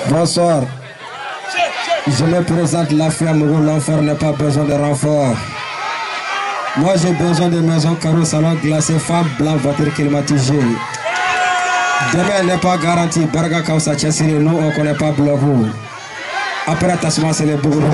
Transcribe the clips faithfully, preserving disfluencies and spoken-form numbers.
Bonsoir. Je me présente la femme, l'enfer n'a pas besoin de renfort. Moi j'ai besoin de maisons, carreaux, salon glacé, femmes blancs, voitures climatisées. Demain n'est pas garanti. Barga Kausa Chessini, nous on ne connaît pas Blogu. Après Tasma, c'est les bourreaux.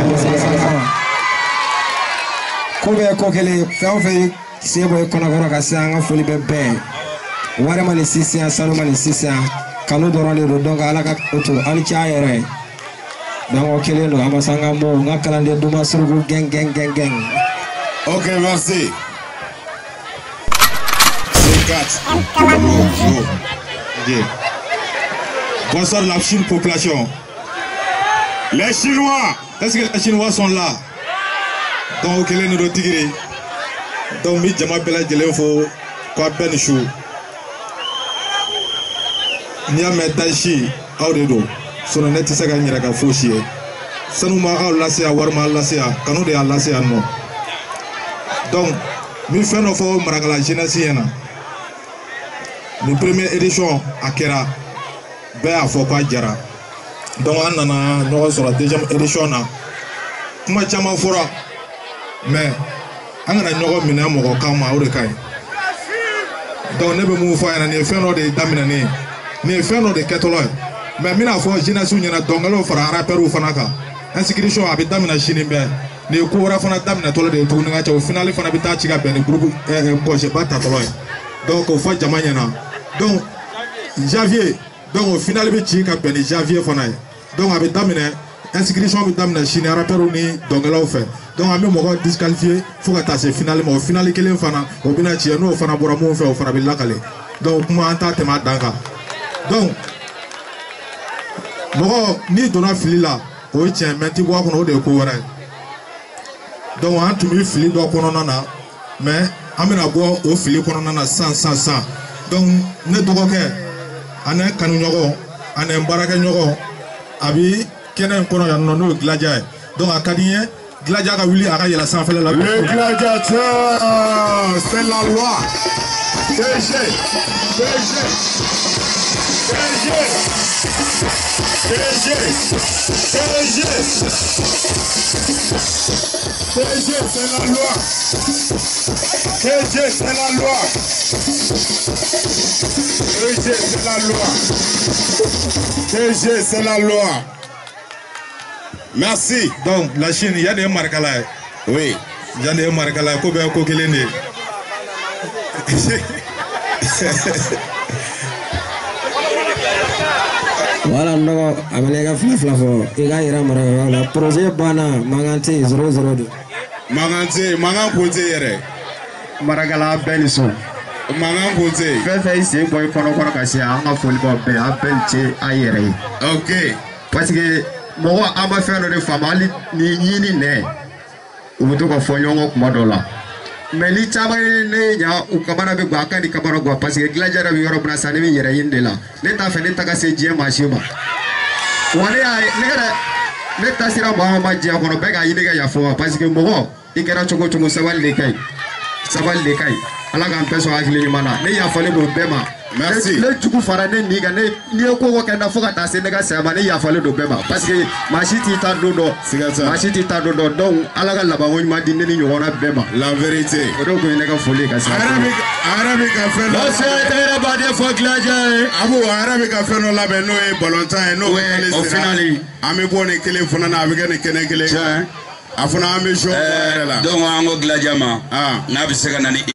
Combien Kokele, Fanfei, Sebo Konagora Kassang, Foli Bebe. Warama les Sissia, Saloma les Sissia, Kano Dorani, Rodonga, Alaka, Alichaire. Dans Okele, nous Amasanga Mo, Nakalande, Duma Surugu, gang, gang, gang, gang. Ok, merci. C'est quatre. Bonsoir la Chine population. Les Chinois, est-ce que les Chinois sont là? Donc, Okele nous tigre. Donc, mi jama bela jele fo kwa ben chou. Nia metashi auredo. Sono neti saka nyira ka foshi. Sanuma au lasia warma lasia, kanu de lasia no. Donc, mi fait nos faux maragala jeunesse yana. Une première édition à Kera, ben à Fopa Jara. Donc, on a sur la deuxième édition. Comment tu m'as fait? Mais, on a une minute à Kama ou de Kai. Donc, ne me faire un effet de Daminani, ne fait de Catalogue. Mais, mina fois, jeunesse yana dongalo for un rappel ou Fanaka. Inscription à Damina Chinimbe. Ne couvre fana damina tole de tourner au final fana bita chiga ben groupe un projet bata tolo donc au fait jamanyana donc janvier donc au final be chiga ben janvier fana donc avec damina inscription avec damina chine rappel ni donc là on fait donc ami mo disqualifié faut que ta c'est finalement au final kelen fana au bina chi no fana bora mo fait au fana billa kale donc moi anta tema danga donc mo ni dona fili là o tient menti bo ko no de ko wara. Donc on a tout mis fili dans kononana mais amena bo o fili kononana sans sans sans donc ne dogoke ane kanu nyogo ane mbaraka nyogo abi kenen kono ya no gladia donc akadien gladia ka wili aka yela sans faire la le gladiateur c'est la loi D G D G D G D G D G D G, c'est la loi. D G, c'est la loi. D G, c'est la loi. D G, c'est la loi. Merci. Donc, la Chine, il y a des marques là. Oui. Il y a des marques là. Combien de coquilles? Voilà, non, Amélie Flaflafo, il a un projet Bana, Mangante zéro zéro deux. Mangante, Mangan Poté, Maragala Benison. Mangan Poté. Fais ici, boy, qu'on a cassé un football, un pelleté aéré. Ok. Parce que moi, à ma faire de famille, ni ni ni ne. Ou tout qu'on fait yon modola. Mais les tabacs, ya ou kamara be baka di kamara gua parce que gladiateur bi yoro brasa ne yere yinde la. Ne ta fe ne ta ka se jie machima. Wale ay ne gara ne ta sira ba ma jia kono be ga yinde ga ya fo parce que mo ikera choko choko sabal le kai. Sabal le kai. Ala ga mpeso akili ni mana. Ne ya fale do bema. Merci. Le chuku fara ne niga ne ni ko ko kenda fo ka ta se ne ga sa ma ne ya fale do bema parce que machiti ta do do. Machiti ta do do donc ala ga laba woni ma di ne ni yora bema. La vérité. Odo ko ne ga fole ka sa. Arabic Arabic a fait no c'est très ba de fo gladiateur. Abu Arabic a fait no la be no e bolontan no au final ami bone kele fona na abi gane kene kele afuna ami show donc ango gladiama ah na bisega nani